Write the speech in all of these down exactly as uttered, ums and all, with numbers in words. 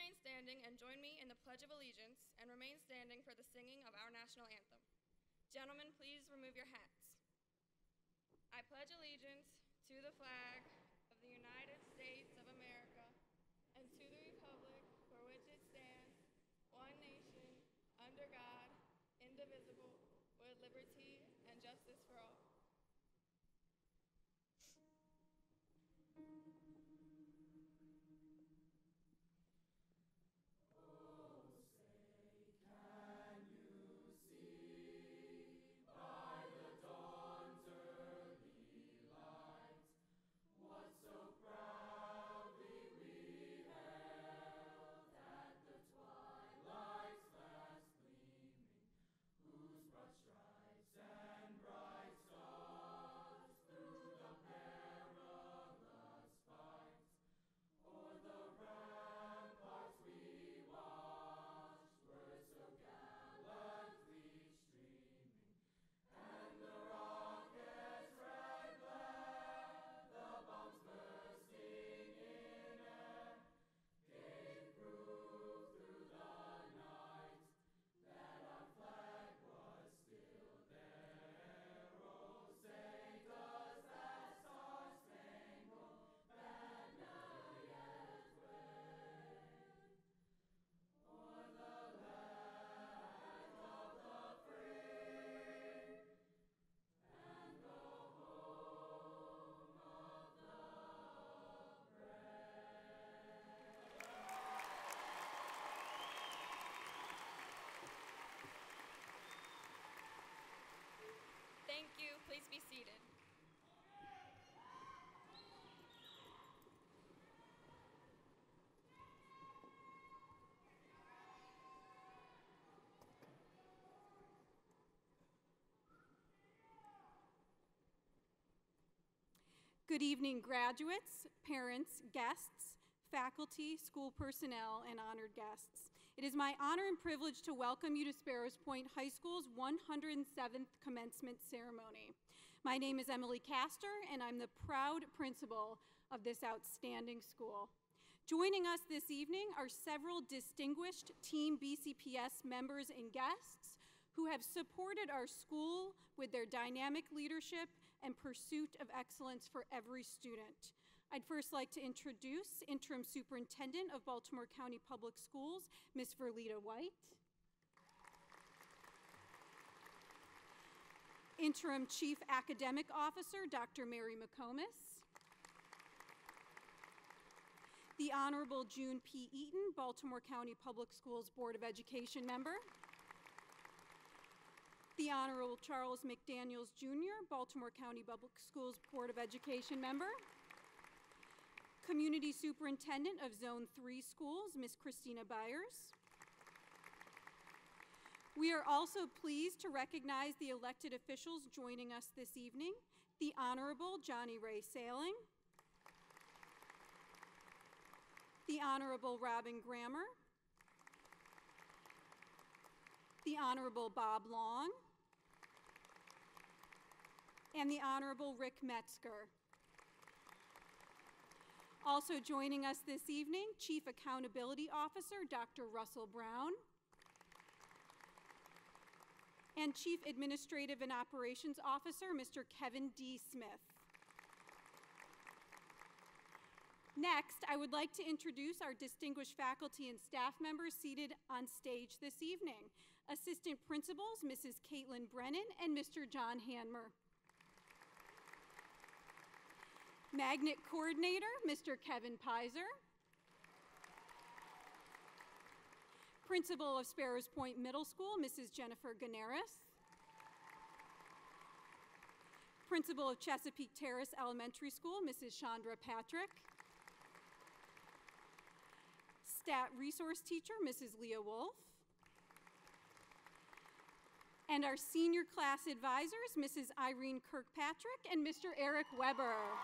remain standing and join me in the Pledge of Allegiance and remain standing for the singing of our national anthem. Gentlemen, please remove your hats. I pledge allegiance to the flag of the United States of America and to the republic for which it stands, one nation, under God, indivisible, with liberty and justice for all. Thank you. Please be seated. Good evening, graduates, parents, guests, faculty, school personnel, and honored guests. It is my honor and privilege to welcome you to Sparrows Point High School's one hundred seventh commencement ceremony. My name is Emily Castor, and I'm the proud principal of this outstanding school. Joining us this evening are several distinguished Team B C P S members and guests who have supported our school with their dynamic leadership and pursuit of excellence for every student. I'd first like to introduce Interim Superintendent of Baltimore County Public Schools, Miz Verlita White. Interim Chief Academic Officer, Doctor Mary McComas. The Honorable June P. Eaton, Baltimore County Public Schools Board of Education member. The Honorable Charles McDaniels, Junior, Baltimore County Public Schools Board of Education member. Community Superintendent of Zone three Schools, Miz Christina Byers. We are also pleased to recognize the elected officials joining us this evening. The Honorable Johnny Ray Sailing. The Honorable Robin Grammer. The Honorable Bob Long. And the Honorable Rick Metzger. Also joining us this evening, Chief Accountability Officer, Doctor Russell Brown, and Chief Administrative and Operations Officer, Mister Kevin D. Smith. Next, I would like to introduce our distinguished faculty and staff members seated on stage this evening. Assistant Principals, Missus Caitlin Brennan and Mister John Hanmer. Magnet Coordinator, Mister Kevin Pizer. Principal of Sparrows Point Middle School, Missus Jennifer Ganaris. Principal of Chesapeake Terrace Elementary School, Missus Chandra Patrick. Stat Resource Teacher, Missus Leah Wolf. And our senior class advisors, Missus Irene Kirkpatrick and Mister Eric Weber.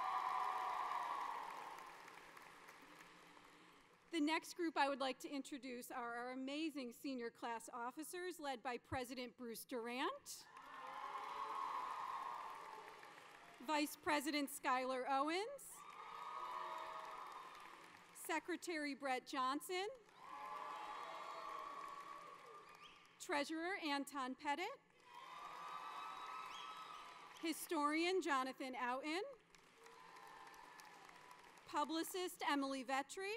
The next group I would like to introduce are our amazing senior class officers led by President Bruce Durant, Vice President Skylar Owens, Secretary Brett Johnson, Treasurer Anton Pettit, Historian Jonathan Outen, Publicist Emily Vetri,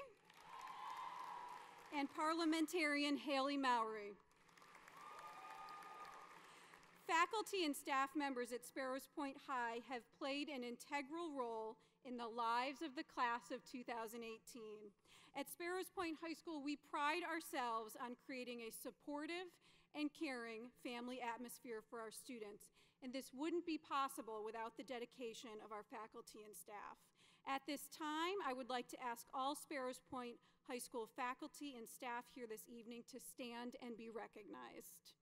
and Parliamentarian Haley Mowry. Faculty and staff members at Sparrows Point High have played an integral role in the lives of the class of two thousand eighteen. At Sparrows Point High School, we pride ourselves on creating a supportive and caring family atmosphere for our students, and this wouldn't be possible without the dedication of our faculty and staff. At this time, I would like to ask all Sparrows Point High School faculty and staff here this evening to stand and be recognized.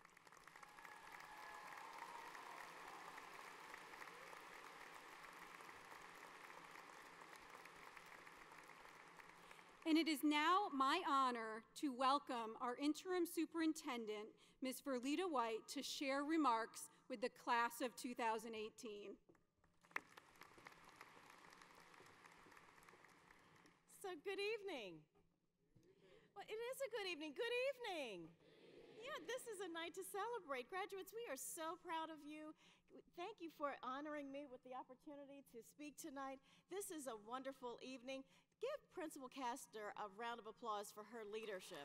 And it is now my honor to welcome our interim superintendent, Miz Verlita White, to share remarks with the class of two thousand eighteen. So good evening. Well, it is a good evening. Good evening. Yeah, this is a night to celebrate. Graduates, we are so proud of you. Thank you for honoring me with the opportunity to speak tonight. This is a wonderful evening. Give Principal Castor a round of applause for her leadership.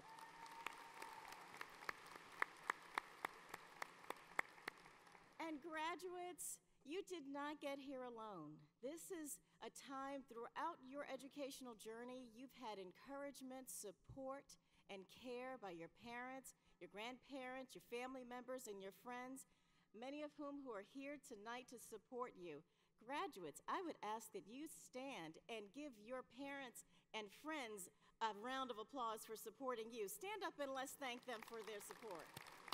And graduates, you did not get here alone. This is a time throughout your educational journey you've had encouragement, support, and care by your parents, your grandparents, your family members, and your friends, many of whom who are here tonight to support you. Graduates, I would ask that you stand and give your parents and friends a round of applause for supporting you. Stand up and let's thank them for their support.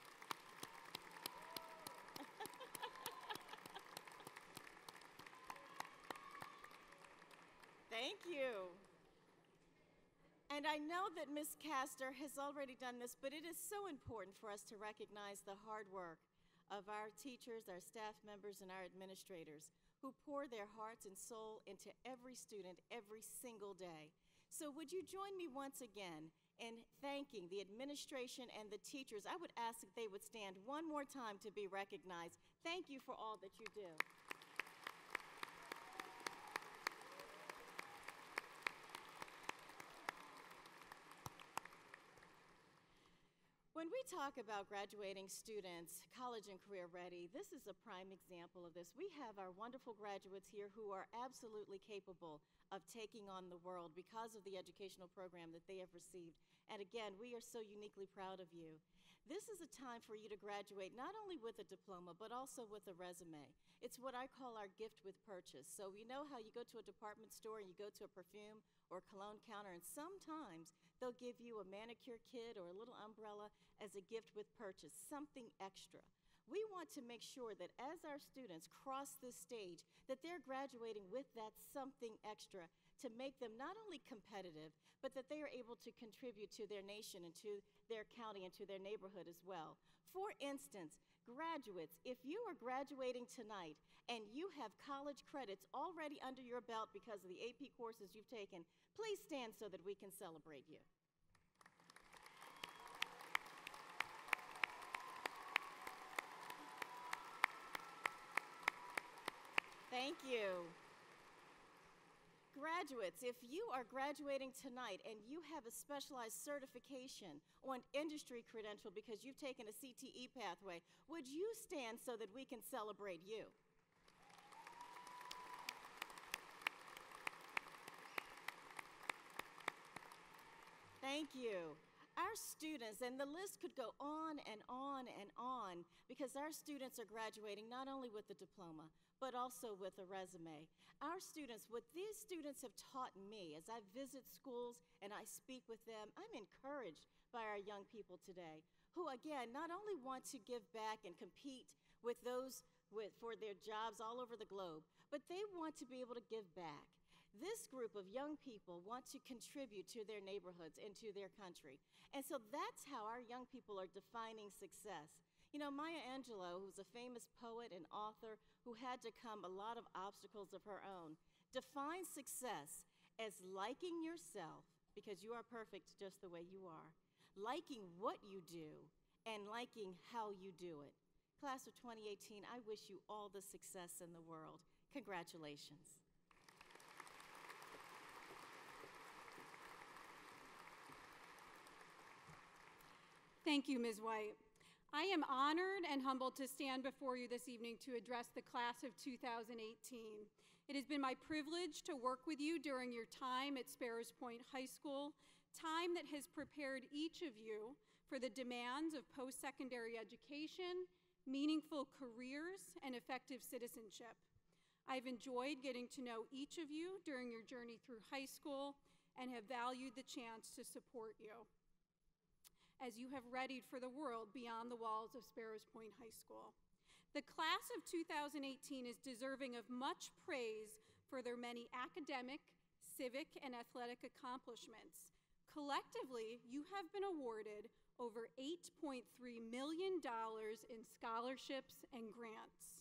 Thank you. And I know that Miz Castor has already done this, but it is so important for us to recognize the hard work of our teachers, our staff members, and our administrators who pour their hearts and soul into every student every single day. So would you join me once again in thanking the administration and the teachers? I would ask that they would stand one more time to be recognized. Thank you for all that you do. When we talk about graduating students, college and career ready, this is a prime example of this. We have our wonderful graduates here who are absolutely capable of taking on the world because of the educational program that they have received. And again, we are so uniquely proud of you. This is a time for you to graduate not only with a diploma, but also with a resume. It's what I call our gift with purchase. So you know how you go to a department store and you go to a perfume or cologne counter, and sometimes they'll give you a manicure kit or a little umbrella as a gift with purchase, something extra. We want to make sure that as our students cross this stage, that they're graduating with that something extra to make them not only competitive, but that they are able to contribute to their nation and to their county and to their neighborhood as well. For instance, graduates, if you are graduating tonight and you have college credits already under your belt because of the A P courses you've taken, please stand so that we can celebrate you. Thank you. Graduates, if you are graduating tonight and you have a specialized certification or an industry credential because you've taken a C T E pathway, would you stand so that we can celebrate you? Thank you. Our students, and the list could go on and on and on, because our students are graduating not only with a diploma, but also with a resume. Our students, what these students have taught me as I visit schools and I speak with them, I'm encouraged by our young people today, who again, not only want to give back and compete with those with, for their jobs all over the globe, but they want to be able to give back. This group of young people want to contribute to their neighborhoods and to their country. And so that's how our young people are defining success. You know, Maya Angelou, who's a famous poet and author who had to come a lot of obstacles of her own, defines success as liking yourself, because you are perfect just the way you are, liking what you do, and liking how you do it. Class of twenty eighteen, I wish you all the success in the world. Congratulations. Thank you, Miz White. I am honored and humbled to stand before you this evening to address the class of two thousand eighteen. It has been my privilege to work with you during your time at Sparrows Point High School, time that has prepared each of you for the demands of post-secondary education, meaningful careers, and effective citizenship. I've enjoyed getting to know each of you during your journey through high school and have valued the chance to support you as you have readied for the world beyond the walls of Sparrows Point High School. The class of two thousand eighteen is deserving of much praise for their many academic, civic, and athletic accomplishments. Collectively, you have been awarded over eight point three million dollars in scholarships and grants.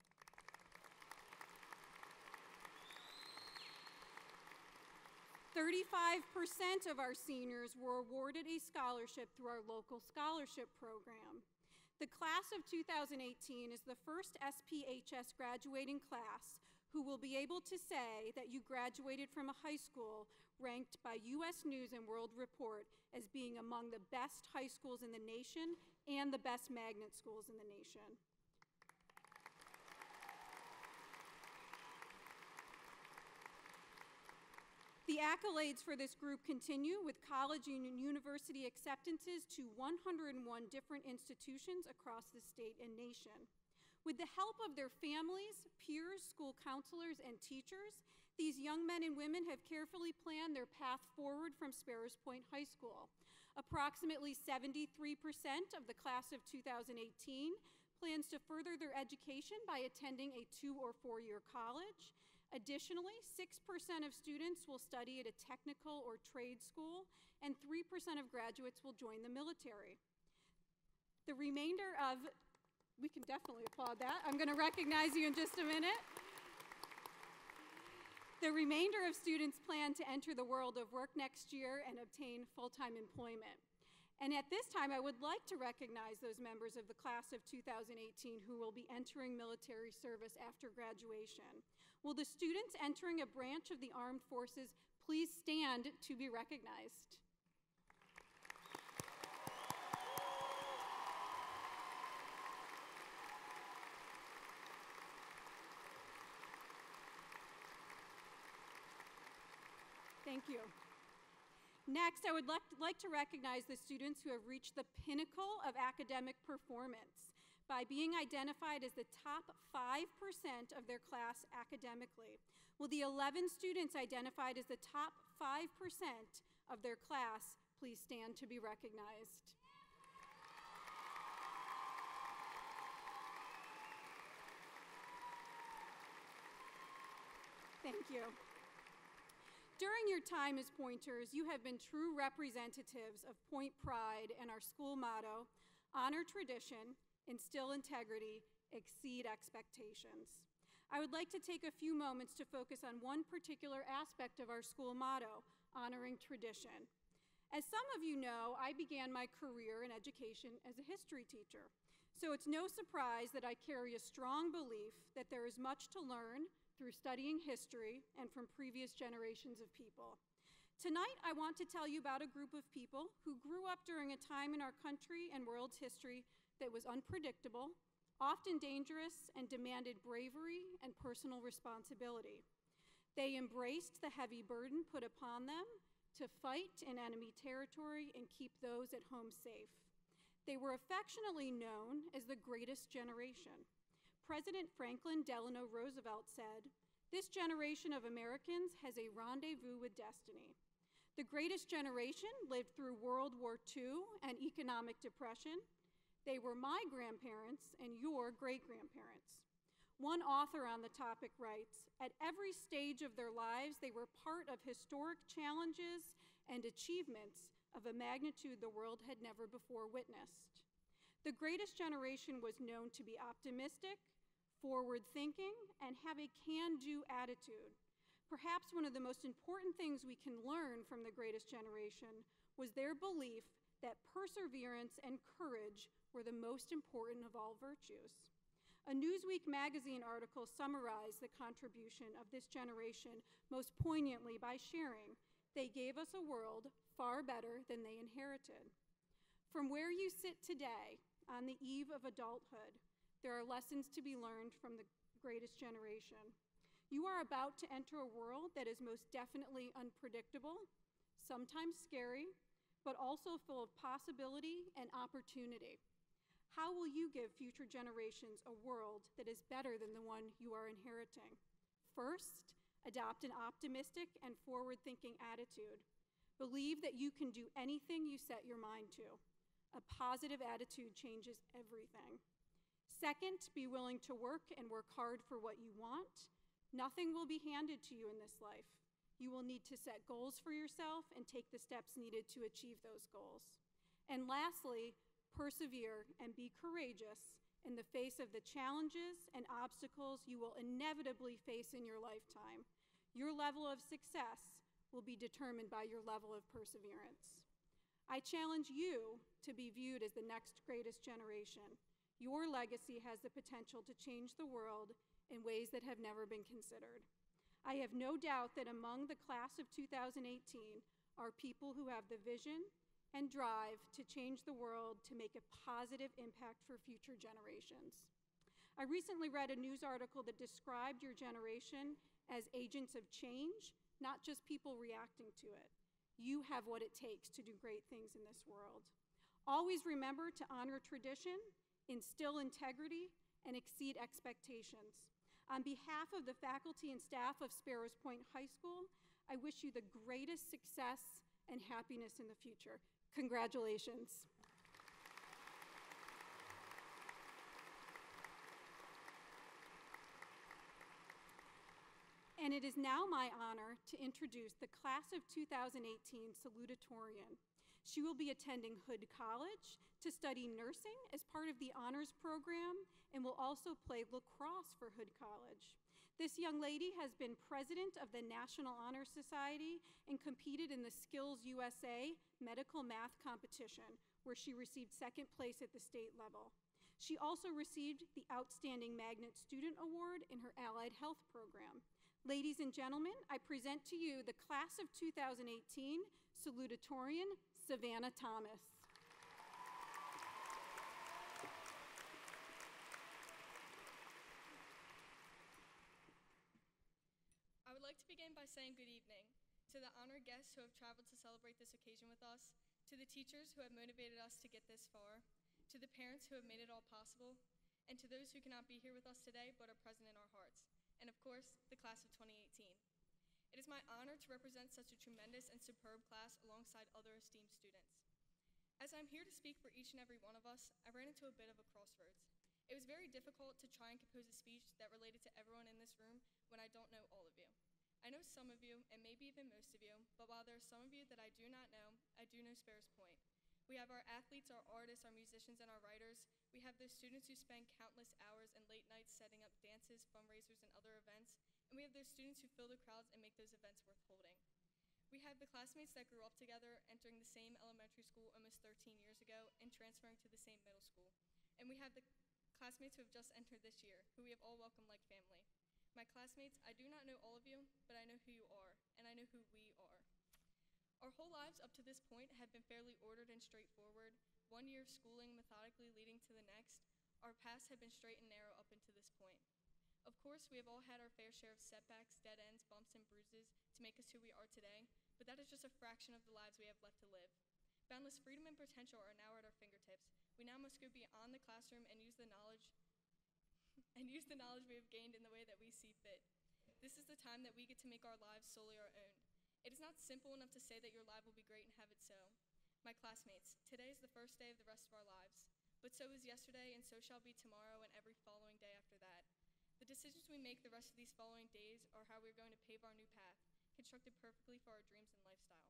thirty-five percent of our seniors were awarded a scholarship through our local scholarship program. The class of two thousand eighteen is the first S P H S graduating class who will be able to say that you graduated from a high school ranked by U S News and World Report as being among the best high schools in the nation and the best magnet schools in the nation. The accolades for this group continue with college and university acceptances to one hundred one different institutions across the state and nation. With the help of their families, peers, school counselors, and teachers, these young men and women have carefully planned their path forward from Sparrows Point High School. Approximately seventy-three percent of the class of two thousand eighteen plans to further their education by attending a two or four-year college. Additionally, six percent of students will study at a technical or trade school, and three percent of graduates will join the military. The remainder of, we can definitely applaud that. I'm going to recognize you in just a minute. The remainder of students plan to enter the world of work next year and obtain full-time employment. And at this time, I would like to recognize those members of the class of two thousand eighteen who will be entering military service after graduation. Will the students entering a branch of the armed forces please stand to be recognized? Thank you. Next, I would like, like to recognize the students who have reached the pinnacle of academic performance by being identified as the top five percent of their class academically. Will the eleven students identified as the top five percent of their class please stand to be recognized? Thank you. During your time as Pointers, you have been true representatives of Point Pride and our school motto, honor tradition, instill integrity, exceed expectations. I would like to take a few moments to focus on one particular aspect of our school motto, honoring tradition. As some of you know, I began my career in education as a history teacher, so it's no surprise that I carry a strong belief that there is much to learn through studying history and from previous generations of people. Tonight, I want to tell you about a group of people who grew up during a time in our country and world's history that was unpredictable, often dangerous, and demanded bravery and personal responsibility. They embraced the heavy burden put upon them to fight in enemy territory and keep those at home safe. They were affectionately known as the Greatest Generation. President Franklin Delano Roosevelt said, "This generation of Americans has a rendezvous with destiny." The Greatest Generation lived through World War Two and economic depression. They were my grandparents and your great-grandparents. One author on the topic writes, "At every stage of their lives, they were part of historic challenges and achievements of a magnitude the world had never before witnessed." The Greatest Generation was known to be optimistic, forward-thinking, and have a can-do attitude. Perhaps one of the most important things we can learn from the greatest generation was their belief that perseverance and courage were the most important of all virtues. A Newsweek magazine article summarized the contribution of this generation most poignantly by sharing, "They gave us a world far better than they inherited." From where you sit today, on the eve of adulthood, there are lessons to be learned from the greatest generation. You are about to enter a world that is most definitely unpredictable, sometimes scary, but also full of possibility and opportunity. How will you give future generations a world that is better than the one you are inheriting? First, adopt an optimistic and forward-thinking attitude. Believe that you can do anything you set your mind to. A positive attitude changes everything. Second, be willing to work and work hard for what you want. Nothing will be handed to you in this life. You will need to set goals for yourself and take the steps needed to achieve those goals. And lastly, persevere and be courageous in the face of the challenges and obstacles you will inevitably face in your lifetime. Your level of success will be determined by your level of perseverance. I challenge you to be viewed as the next greatest generation. Your legacy has the potential to change the world in ways that have never been considered. I have no doubt that among the class of two thousand eighteen are people who have the vision and drive to change the world to make a positive impact for future generations. I recently read a news article that described your generation as agents of change, not just people reacting to it. You have what it takes to do great things in this world. Always remember to honor tradition, instill integrity, and exceed expectations. On behalf of the faculty and staff of Sparrows Point High School, I wish you the greatest success and happiness in the future. Congratulations. And it is now my honor to introduce the class of two thousand eighteen salutatorian. She will be attending Hood College to study nursing as part of the honors program and will also play lacrosse for Hood College. This young lady has been president of the National Honor Society and competed in the Skills U S A medical math competition, where she received second place at the state level. She also received the Outstanding Magnet Student Award in her allied health program. Ladies and gentlemen, I present to you the class of two thousand eighteen salutatorian, Savannah Thomas. I would like to begin by saying good evening to the honored guests who have traveled to celebrate this occasion with us, to the teachers who have motivated us to get this far, to the parents who have made it all possible, and to those who cannot be here with us today but are present in our hearts, and of course, the class of twenty eighteen. It is my honor to represent such a tremendous and superb class alongside other esteemed students. As I'm here to speak for each and every one of us, I ran into a bit of a crossroads. It was very difficult to try and compose a speech that related to everyone in this room when I don't know all of you. I know some of you, and maybe even most of you, but while there are some of you that I do not know, I do know Sparrows Point. We have our athletes, our artists, our musicians, and our writers. We have those students who spend countless hours and late nights setting up dances, fundraisers, and other events. And we have those students who fill the crowds and make those events worth holding. We have the classmates that grew up together, entering the same elementary school almost thirteen years ago and transferring to the same middle school. And we have the classmates who have just entered this year, who we have all welcomed like family. My classmates, I do not know all of you, but I know who you are, and I know who we are. Our whole lives up to this point have been fairly ordered and straightforward, one year of schooling methodically leading to the next. Our paths have been straight and narrow up until this point. Of course, we have all had our fair share of setbacks, dead ends, bumps, and bruises to make us who we are today, but that is just a fraction of the lives we have left to live. Boundless freedom and potential are now at our fingertips. We now must go beyond the classroom and use the knowledge and use the knowledge we have gained in the way that we see fit. This is the time that we get to make our lives solely our own. It is not simple enough to say that your life will be great and have it so. My classmates, today is the first day of the rest of our lives, but so is yesterday, and so shall be tomorrow and every following day after that. The decisions we make the rest of these following days are how we're going to pave our new path, constructed perfectly for our dreams and lifestyle.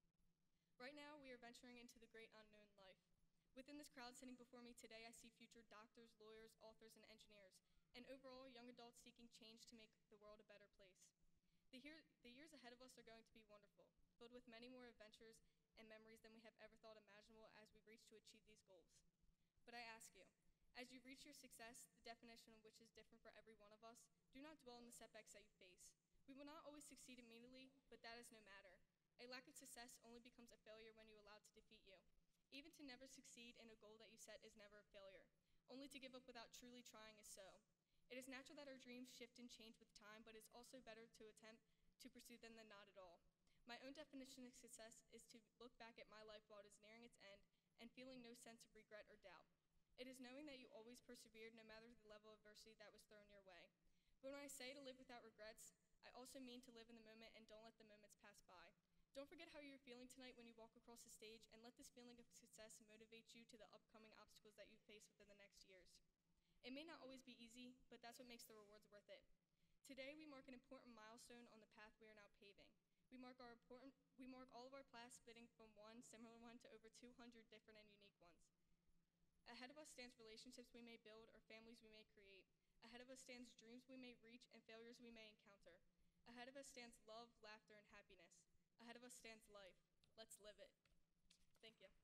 Right now, we are venturing into the great unknown life. Within this crowd sitting before me today, I see future doctors, lawyers, authors, and engineers, and overall young adults seeking change to make the world a better place. The, year, the years ahead of us are going to be wonderful, filled with many more adventures and memories than we have ever thought imaginable as we reach to achieve these goals. But I ask you, as you reach your success, the definition of which is different for every one of us, do not dwell on the setbacks that you face. We will not always succeed immediately, but that is no matter. A lack of success only becomes a failure when you allow it to defeat you. Even to never succeed in a goal that you set is never a failure. Only to give up without truly trying is so. It is natural that our dreams shift and change with time, but it's also better to attempt to pursue them than not at all. My own definition of success is to look back at my life while it is nearing its end and feeling no sense of regret or doubt. It is knowing that you always persevered no matter the level of adversity that was thrown your way. But when I say to live without regrets, I also mean to live in the moment and don't let the moments pass by. Don't forget how you're feeling tonight when you walk across the stage, and let this feeling of success motivate you to the upcoming obstacles that you face within the next years. It may not always be easy, but that's what makes the rewards worth it. Today, we mark an important milestone on the path we are now paving. We mark, our important, we mark all of our class splitting from one similar one to over two hundred different and unique ones. Ahead of us stands relationships we may build or families we may create. Ahead of us stands dreams we may reach and failures we may encounter. Ahead of us stands love, laughter, and happiness. Ahead of us stands life. Let's live it. Thank you.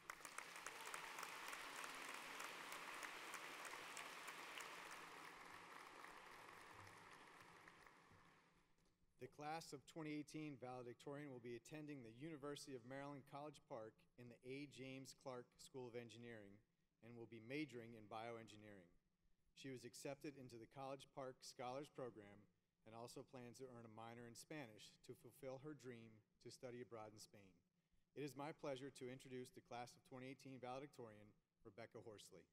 The class of twenty eighteen valedictorian will be attending the University of Maryland College Park in the A. James Clark School of Engineering and will be majoring in bioengineering. She was accepted into the College Park Scholars Program and also plans to earn a minor in Spanish to fulfill her dream to study abroad in Spain. It is my pleasure to introduce the class of twenty eighteen valedictorian, Rebecca Horsley.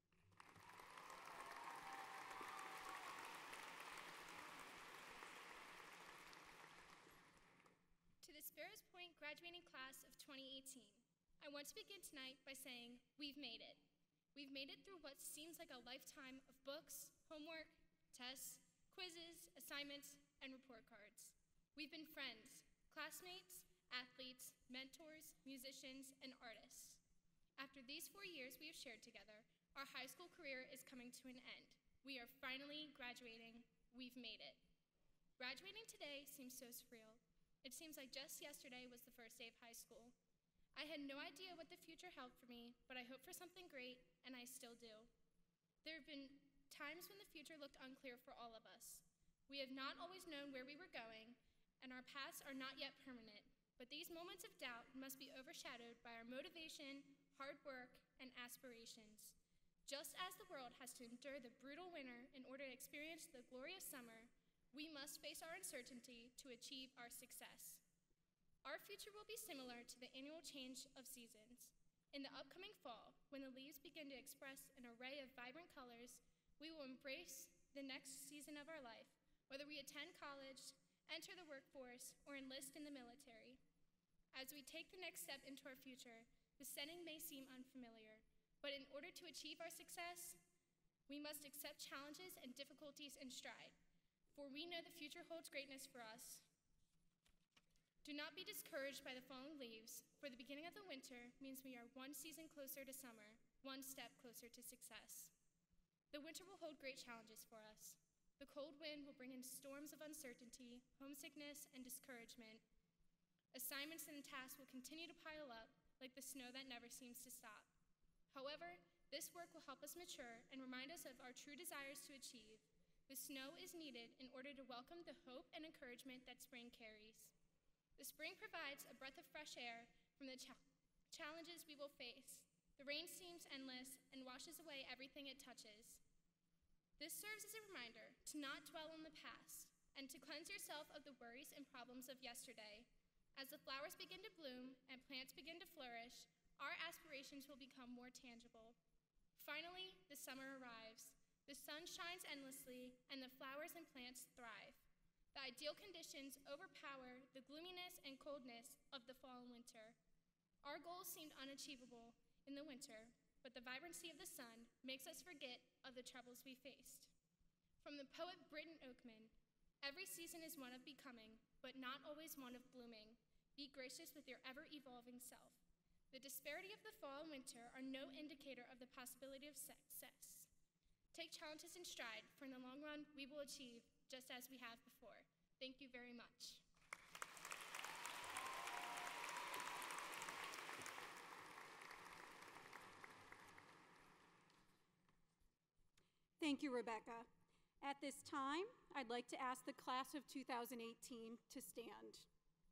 To the Sparrows Point graduating class of twenty eighteen, I want to begin tonight by saying we've made it. We've made it through what seems like a lifetime of books, homework, tests, quizzes, assignments, and report cards. We've been friends, classmates, athletes, mentors, musicians, and artists. After these four years we have shared together, our high school career is coming to an end. We are finally graduating. We've made it. Graduating today seems so surreal. It seems like just yesterday was the first day of high school. I had no idea what the future held for me, but I hoped for something great, and I still do. There have been times when the future looked unclear for all of us. We have not always known where we were going, and our paths are not yet permanent, but these moments of doubt must be overshadowed by our motivation, hard work, and aspirations. Just as the world has to endure the brutal winter in order to experience the glorious summer, we must face our uncertainty to achieve our success. Our future will be similar to the annual change of seasons. In the upcoming fall, when the leaves begin to express an array of vibrant colors, we will embrace the next season of our life, whether we attend college, enter the workforce, or enlist in the military. As we take the next step into our future, the setting may seem unfamiliar, but in order to achieve our success, we must accept challenges and difficulties in stride, for we know the future holds greatness for us. Do not be discouraged by the falling leaves, for the beginning of the winter means we are one season closer to summer, one step closer to success. The winter will hold great challenges for us. The cold wind will bring in storms of uncertainty, homesickness, and discouragement. Assignments and tasks will continue to pile up like the snow that never seems to stop. However, this work will help us mature and remind us of our true desires to achieve. The snow is needed in order to welcome the hope and encouragement that spring carries. The spring provides a breath of fresh air from the cha- challenges we will face. The rain seems endless and washes away everything it touches. This serves as a reminder to not dwell on the past and to cleanse yourself of the worries and problems of yesterday. As the flowers begin to bloom and plants begin to flourish, our aspirations will become more tangible. Finally, the summer arrives. The sun shines endlessly and the flowers and plants thrive. The ideal conditions overpower the gloominess and coldness of the fall and winter. Our goals seemed unachievable in the winter, but the vibrancy of the sun makes us forget of the troubles we faced. From the poet Britton Oakman, every season is one of becoming, but not always one of blooming. Be gracious with your ever-evolving self. The disparity of the fall and winter are no indicator of the possibility of success. Take challenges in stride, for in the long run, we will achieve just as we have before. Thank you very much. Thank you, Rebecca. At this time, I'd like to ask the class of two thousand eighteen to stand.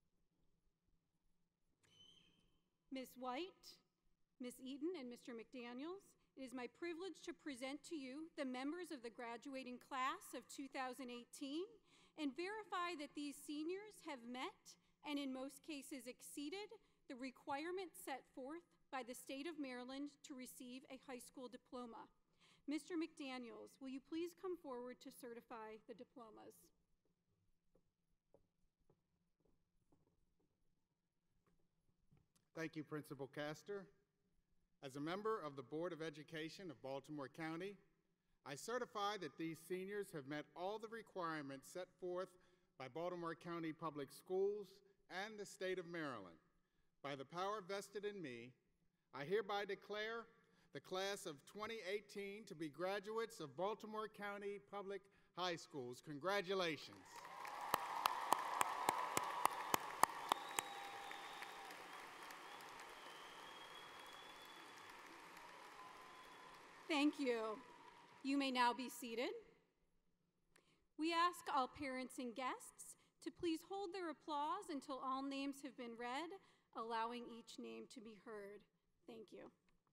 Miz White, Miz Eaton, and Mister McDaniels, it is my privilege to present to you the members of the graduating class of two thousand eighteen and verify that these seniors have met and in most cases exceeded the requirements set forth by the state of Maryland to receive a high school diploma. Mister McDaniels, will you please come forward to certify the diplomas? Thank you, Principal Castor. As a member of the Board of Education of Baltimore County, I certify that these seniors have met all the requirements set forth by Baltimore County Public Schools and the state of Maryland. By the power vested in me, I hereby declare the class of twenty eighteen to be graduates of Baltimore County Public High Schools. Congratulations. Thank you. You may now be seated. We ask all parents and guests to please hold their applause until all names have been read, allowing each name to be heard. Thank you.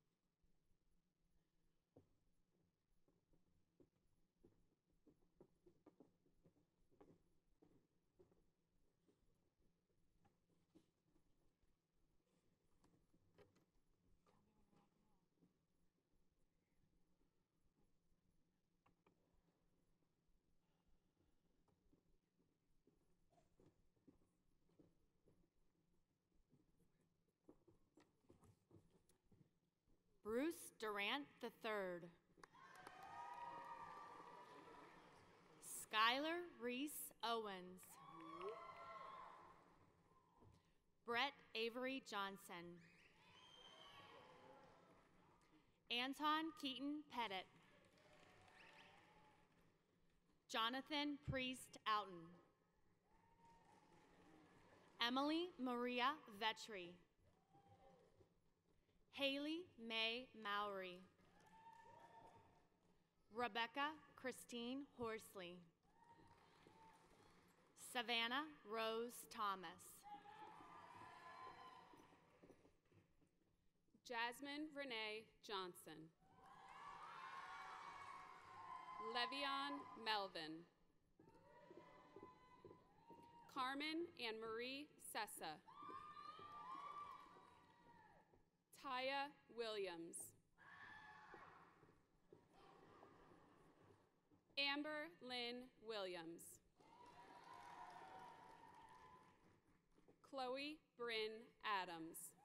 Bruce Durant the third. Skylar Reese Owens. Brett Avery Johnson. Anton Keaton Pettit. Jonathan Priest Outen. Emily Maria Vetri. Haley May Mowry. Rebecca Christine Horsley. Savannah Rose Thomas. Jasmine Renee Johnson. Levion Melvin. Carmen Anne Marie Sessa. Taya Williams. Amber Lynn Williams. Chloe Bryn Adams.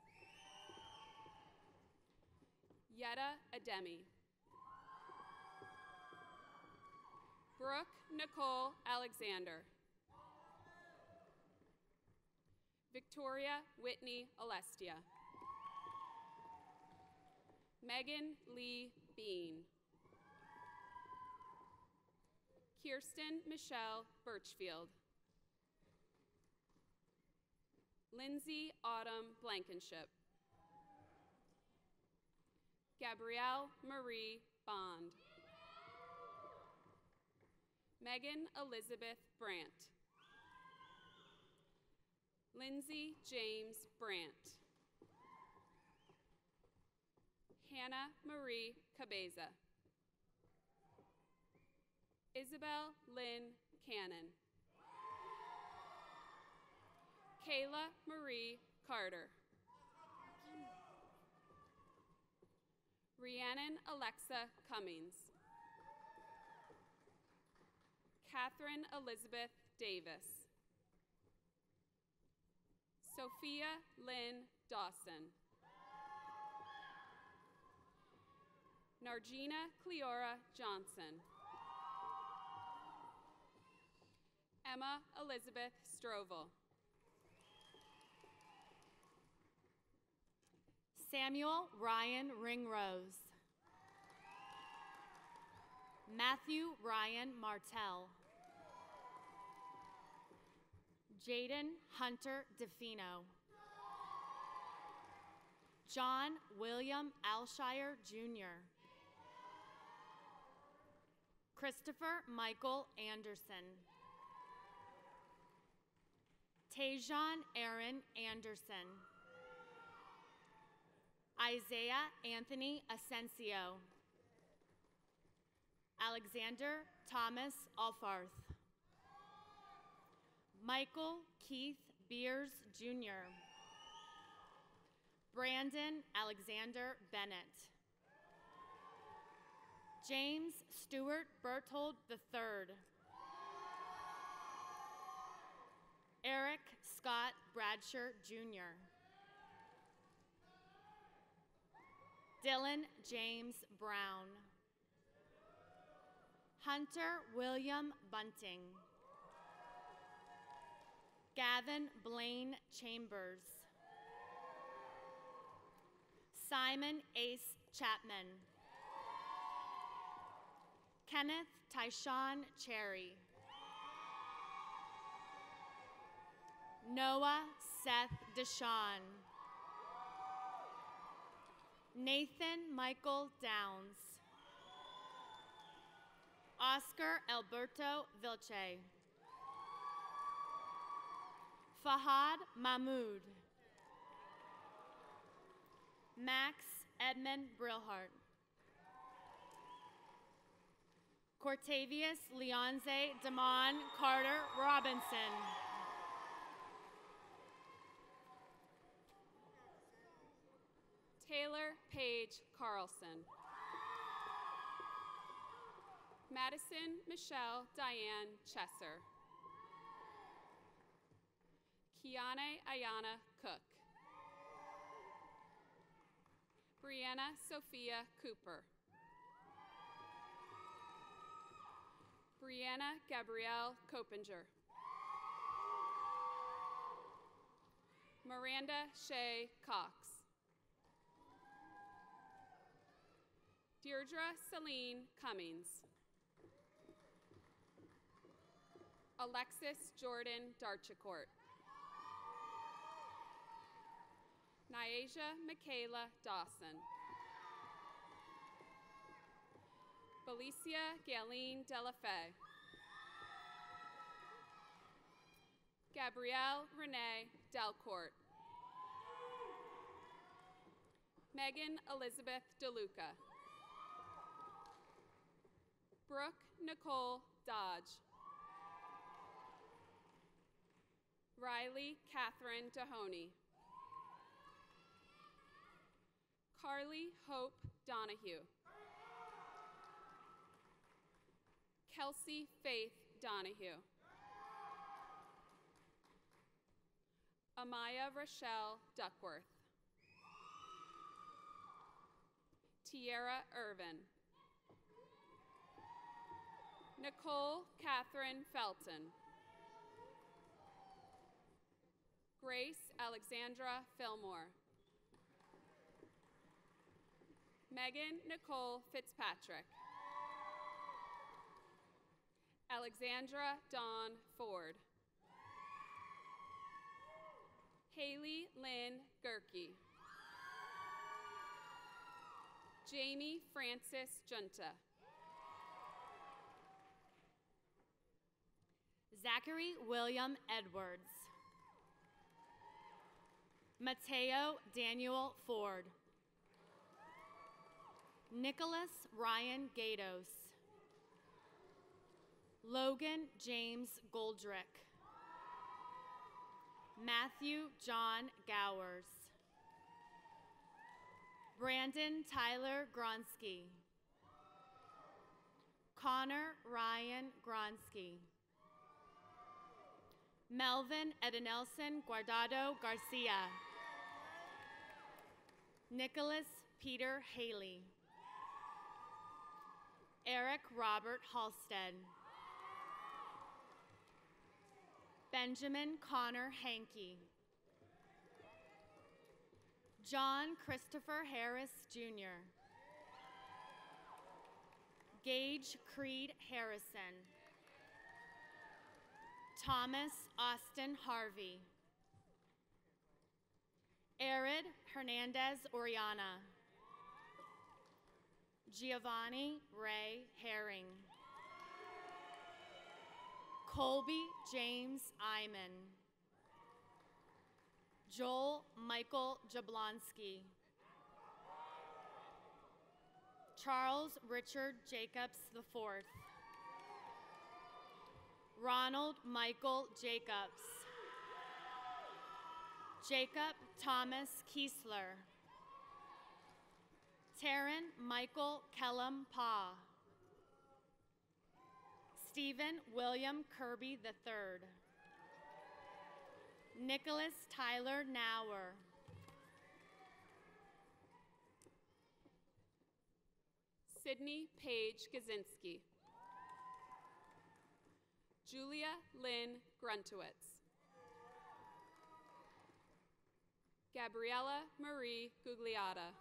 Yetta Ademi. Brooke Nicole Alexander. Victoria Whitney Alestia. Megan Lee Bean. Kirsten Michelle Birchfield. Lindsay Autumn Blankenship. Gabrielle Marie Bond. Megan Elizabeth Brandt. Lindsay James Brandt. Hannah Marie Cabeza. Isabel Lynn Cannon. Kayla Marie Carter. Rhiannon Alexa Cummings. Catherine Elizabeth Davis. Sophia Lynn Dawson. Nargina Cleora Johnson. Emma Elizabeth Strovel. Samuel Ryan Ringrose. Matthew Ryan Martell. Jaden Hunter DeFino. John William Alshire Junior Christopher Michael Anderson. Tajon Aaron Anderson. Isaiah Anthony Asensio. Alexander Thomas Alfarth. Michael Keith Beers, Junior Brandon Alexander Bennett. James Stewart Berthold the third. Eric Scott Bradsher, Junior Dylan James Brown. Hunter William Bunting. Gavin Blaine Chambers. Simon Ace Chapman. Kenneth Tyshawn Cherry. Noah Seth Deshawn. Nathan Michael Downs. Oscar Alberto Vilche. Fahad Mahmood. Max Edmund Brilhart. Cortavius Leonze Damon Carter Robinson. Taylor Paige Carlson. Madison Michelle Diane Chesser. Kiane Ayana Cook. Brianna Sophia Cooper. Brianna Gabrielle Copinger. Miranda Shea Cox. Deirdre Celine Cummings. Alexis Jordan Darchacourt. Nyasia Michaela Dawson. Felicia Galine Delafay. Gabrielle Renee Delcourt. Megan Elizabeth DeLuca. Brooke Nicole Dodge. Riley Catherine Dahoney. Carly Hope Donahue. Kelsey Faith Donahue. Amaya Rochelle Duckworth. Tierra Irvin. Nicole Catherine Felton. Grace Alexandra Fillmore. Megan Nicole Fitzpatrick. Alexandra Dawn Ford. Haley Lynn Gerke. Jamie Francis Junta. Zachary William Edwards. Mateo Daniel Ford. Nicholas Ryan Gatos. Logan James Goldrick. Matthew John Gowers. Brandon Tyler Gronsky. Connor Ryan Gronsky. Melvin Edenelson Guardado Garcia. Nicholas Peter Haley. Eric Robert Halstead. Benjamin Connor Hankey. John Christopher Harris, Junior Gage Creed Harrison. Thomas Austin Harvey. Arid Hernandez Oriana. Giovanni Ray Herring. Colby James Iman. Joel Michael Jablonski. Charles Richard Jacobs the fourth. Ronald Michael Jacobs. Jacob Thomas Kiesler. Taryn Michael Kellum Pa. Stephen William Kirby the third. Nicholas Tyler Nauer. Sydney Paige Gazinski. Julia Lynn Gruntowitz. Gabriella Marie Gugliotta.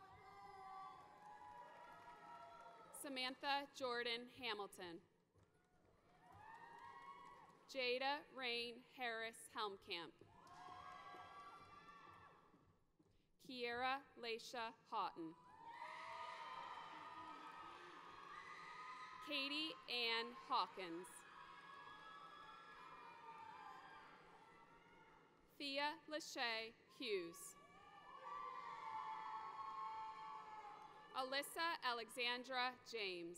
Samantha Jordan Hamilton. Jada Rain Harris Helmkamp. Kiera Laisha Houghton. Katie Ann Hawkins. Thea Lachey Hughes. Alyssa Alexandra James.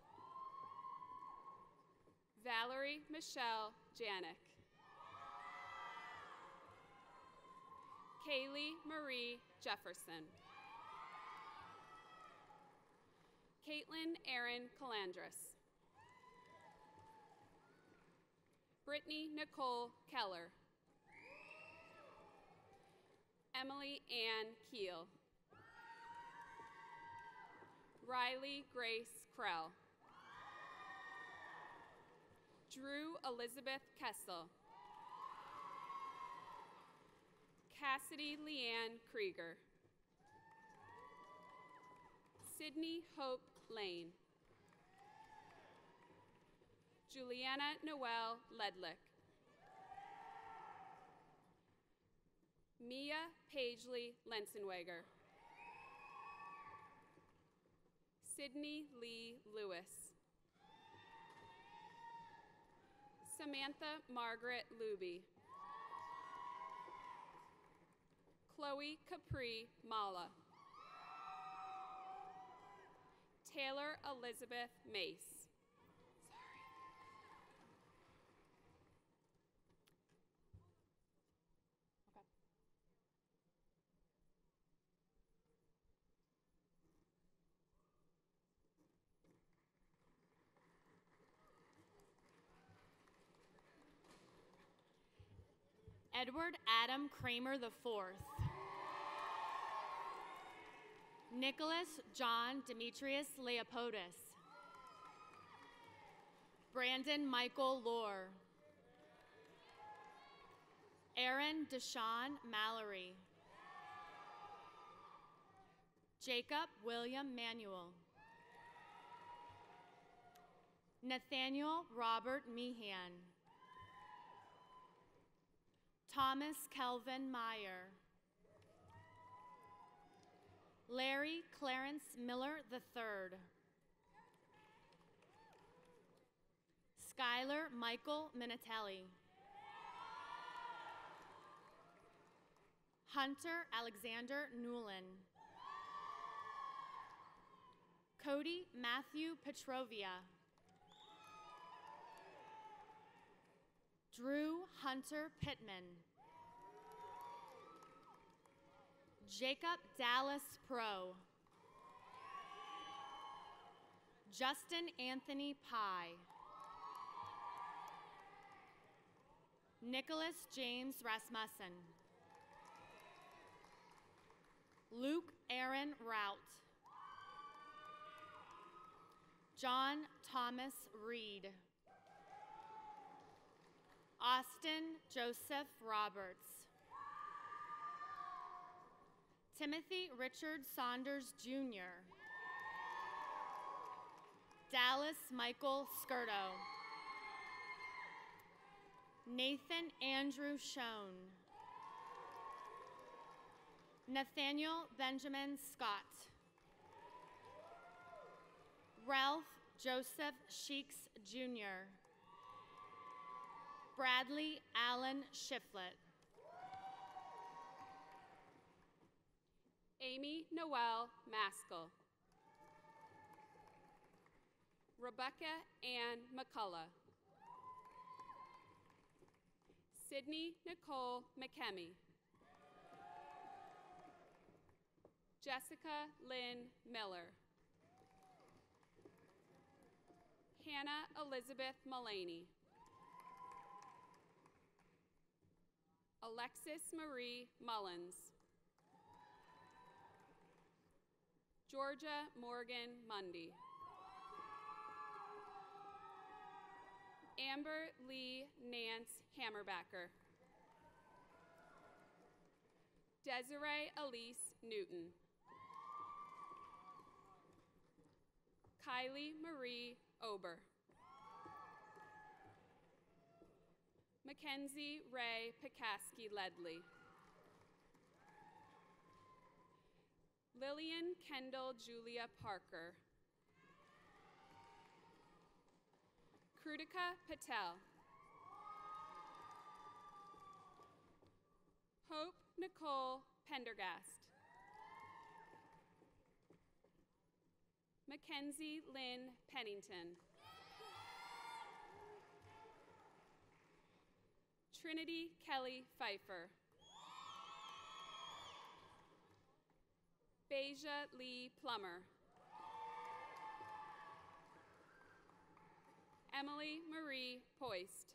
Valerie Michelle Janik. Kaylee Marie Jefferson. Caitlin Erin Calandris. Brittany Nicole Keller. Emily Ann Keel. Riley Grace Krell. Drew Elizabeth Kessel. Cassidy Leanne Krieger. Sydney Hope Lane. Juliana Noel Ledlick. Mia Paisley Lensenwager. Sydney Lee Lewis. Samantha Margaret Luby. Chloe Capri Mala. Taylor Elizabeth Mace. Edward Adam Kramer the fourth. Nicholas John Demetrius Leopodis. Brandon Michael Lohr. Aaron Deshawn Mallory. Jacob William Manuel. Nathaniel Robert Meehan. Thomas Kelvin Meyer. Larry Clarence Miller the third. Skylar Michael Minatelli. Hunter Alexander Newlin. Cody Matthew Petrovia. Drew Hunter Pittman. Jacob Dallas Pro. Justin Anthony Pye. Nicholas James Rasmussen. Luke Aaron Rout. John Thomas Reed. Austin Joseph Roberts. Timothy Richard Saunders Junior Dallas Michael Skirto. Nathan Andrew Schoen. Nathaniel Benjamin Scott. Ralph Joseph Sheeks Junior Bradley Allen Shiflett. Amy Noel Maskell. Rebecca Ann McCullough. Sydney Nicole McKemmy. Jessica Lynn Miller. Hannah Elizabeth Mullaney. Alexis Marie Mullins. Georgia Morgan Mundy. Amber Lee Nance Hammerbacker. Desiree Elise Newton. Kylie Marie Ober. Mackenzie Ray Pekaski Ledley. Lillian Kendall Julia Parker. Krutika Patel. Hope Nicole Pendergast. Mackenzie Lynn Pennington. Trinity Kelly Pfeiffer. Beja Lee Plummer. Emily Marie Poist.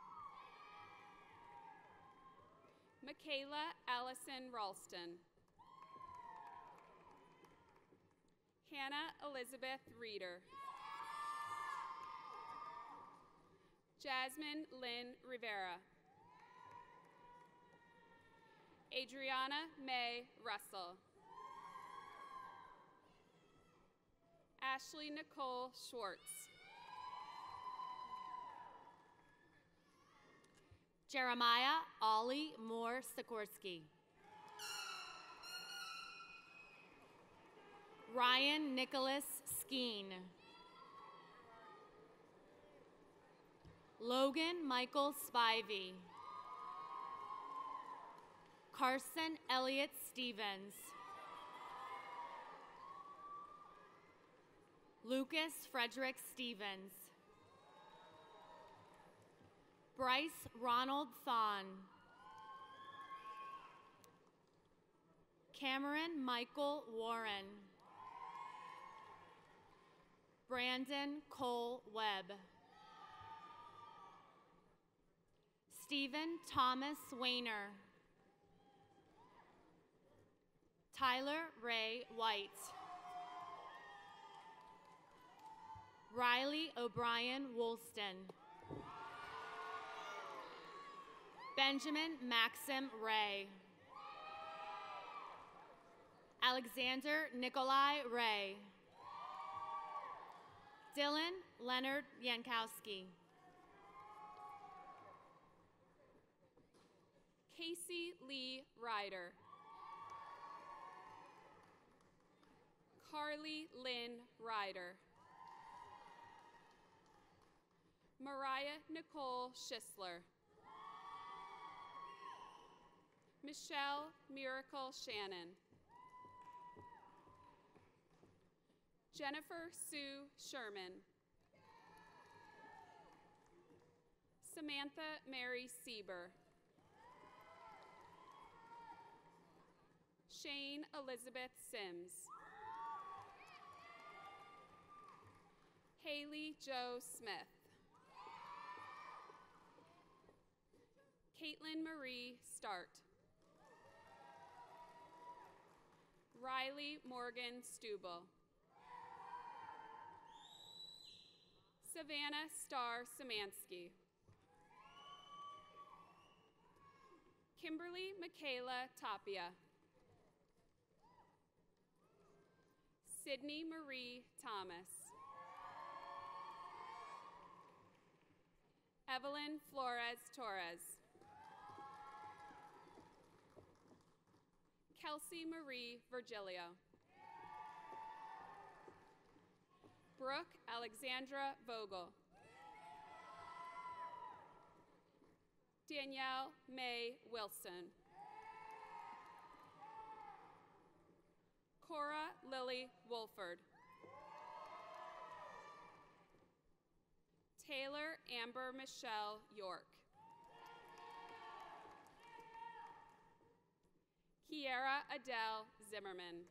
Michaela Allison Ralston. Hannah Elizabeth Reeder. Jasmine Lynn Rivera. Adriana May Russell. Ashley Nicole Schwartz. Jeremiah Ollie Moore Sikorsky. Ryan Nicholas Skeen. Logan Michael Spivey. Carson Elliott Stevens. Lucas Frederick Stevens. Bryce Ronald Thon. Cameron Michael Warren. Brandon Cole Webb. Stephen Thomas Weiner. Tyler Ray White. Riley O'Brien Woolston. Benjamin Maxim Ray. Alexander Nikolai Ray. Dylan Leonard Yankowski. Casey Lee Ryder. Carly Lynn Ryder. Mariah Nicole Schisler. Michelle Miracle Shannon. Jennifer Sue Sherman. Samantha Mary Sieber. Shane Elizabeth Sims. Haley Jo Smith. Caitlin Marie Start. Riley Morgan Stubel. Savannah Starr Samansky. Kimberly Michaela Tapia. Sydney Marie Thomas. Evelyn Flores Torres. Kelsey Marie Virgilio. Brooke Alexandra Vogel. Danielle May Wilson. Cora Lily Wolford. Taylor Amber Michelle York. Kiera Adele Zimmerman.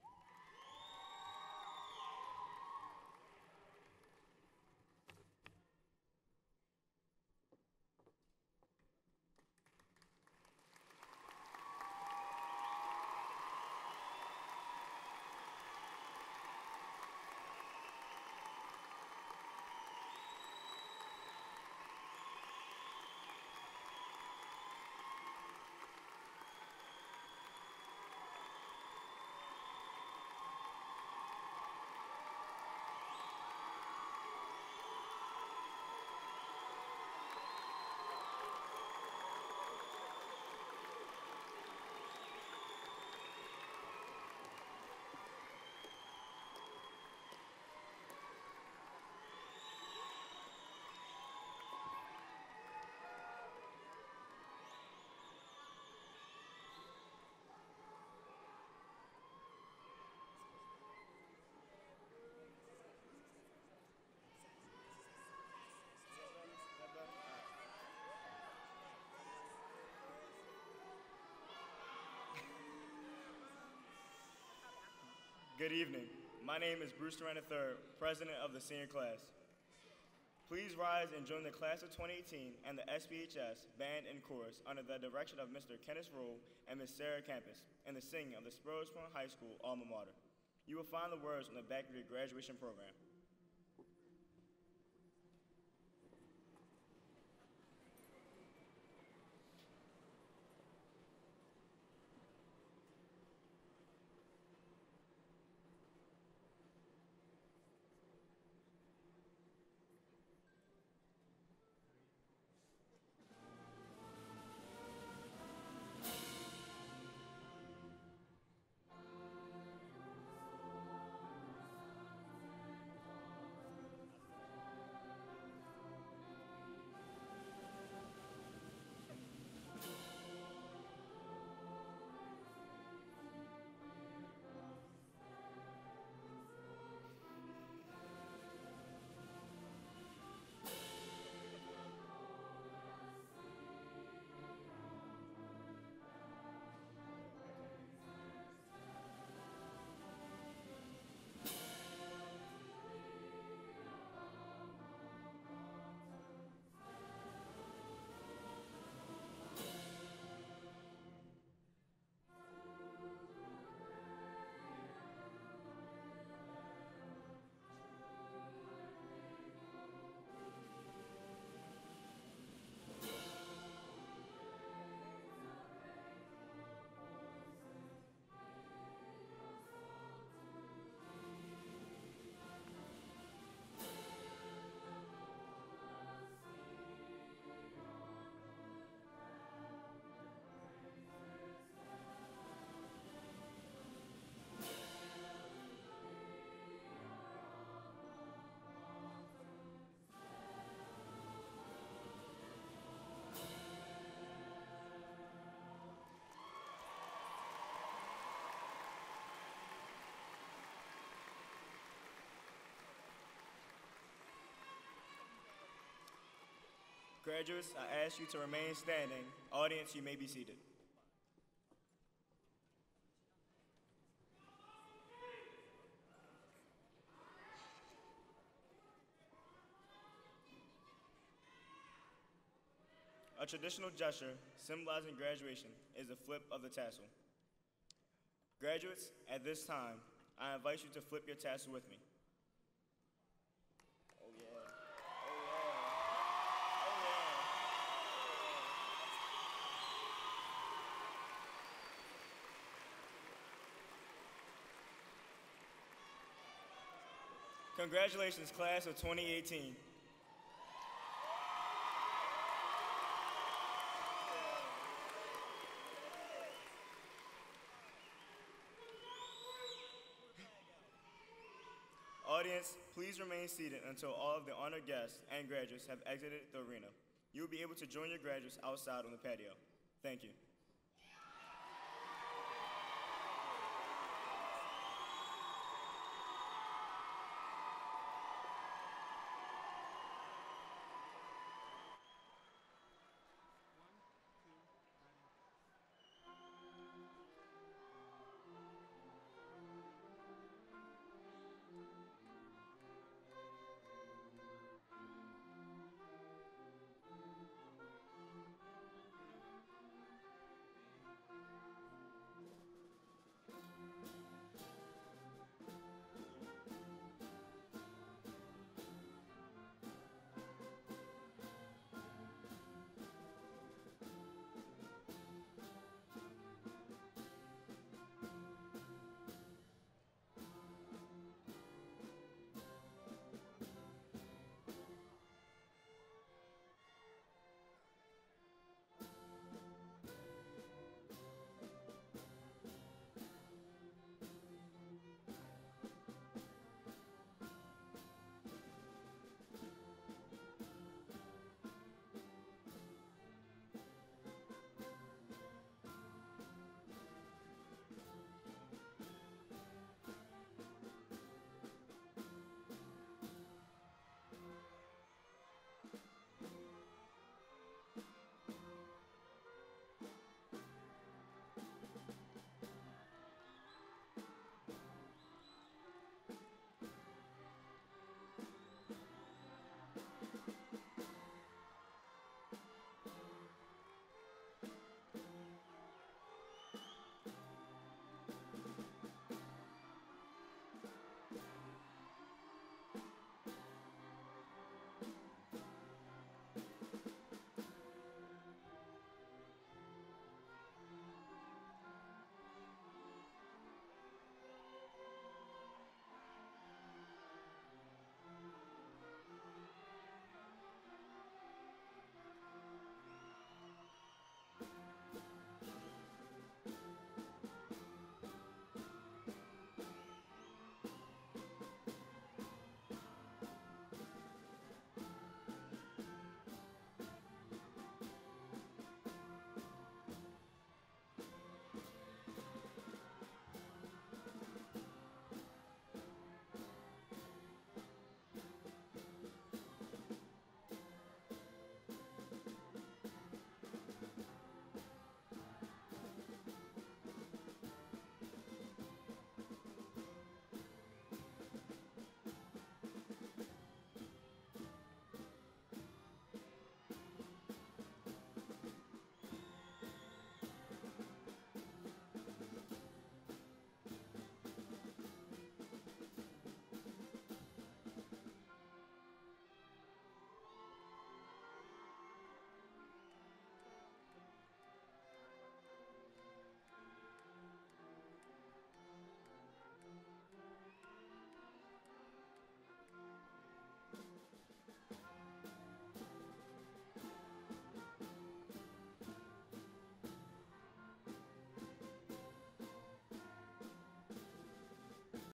Good evening. My name is Bruce Duran the third, President of the senior class. Please rise and join the class of twenty eighteen and the S B H S Band and Chorus under the direction of Mister Kenneth Rule and Miz Sarah Campus in the singing of the Sparrows Point High School alma mater. You will find the words on the back of your graduation program. Graduates, I ask you to remain standing. Audience, you may be seated. A traditional gesture symbolizing graduation is the flip of the tassel. Graduates, at this time, I invite you to flip your tassel with me. Oh yeah, oh yeah, oh yeah. Congratulations, class of twenty eighteen. Audience, please remain seated until all of the honored guests and graduates have exited the arena. You will be able to join your graduates outside on the patio. Thank you.